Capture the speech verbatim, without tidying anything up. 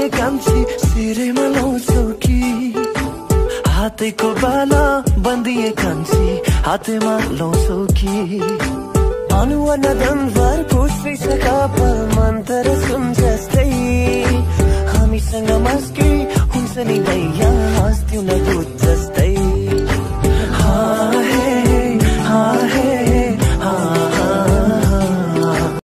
बन्दिए कान्छी सिरेमा लाउँछौ कि हातैको बाला बन्दिए कान्छी हातैमा लाउँछौ कि अनुहार नदनभर खुसी छ